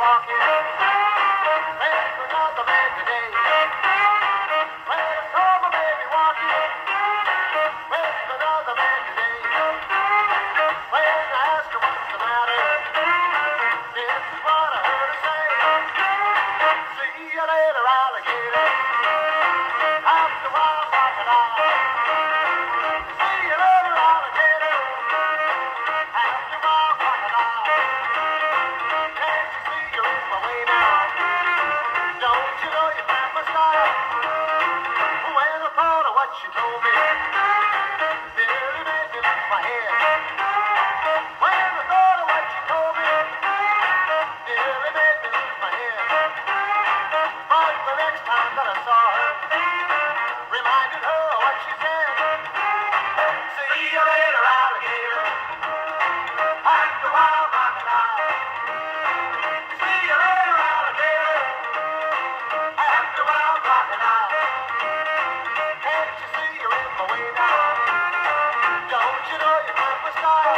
walking, ready for another man today. When I saw my baby walking, ready for another man today. When I asked her what's the matter, this is what I heard her say. See you later, alligator. After a while, crocodile. See you later, alligator. After a while, crocodile. Can't you see you're in my way now? Don't you know you found my style? When I thought of what she told me, nearly made me lose my head. When I thought of what she told me, nearly made me lose my head. But the next time that I saw her, reminded her of what she said. See you later, alligator. After a while, crocodile. See you later, alligator. After a while, crocodile. Can't you see you're in my way now? Don't you know you found my style?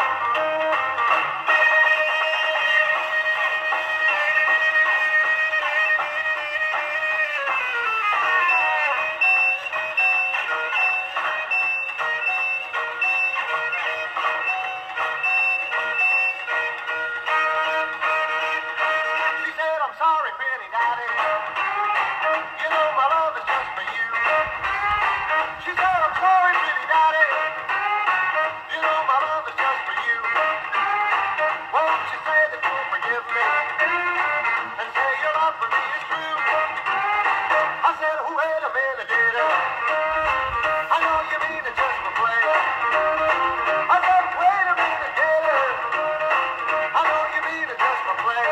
She said, I'm sorry, pretty daddy. You know my love is just for you. She said, I'm sorry, pretty daddy. You know my love is just for you. Won't you say that you'll forgive me and say your love for me is true? I said, oh, wait a minute, dear. I know you mean it just for play. I said, wait a minute, dear. I know you mean it just for play.